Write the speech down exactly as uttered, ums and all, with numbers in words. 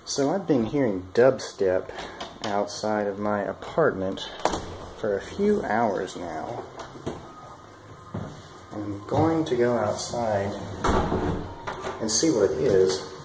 So I've been hearing dubstep outside of my apartment for a few hours now. I'm going to go outside and see what it is.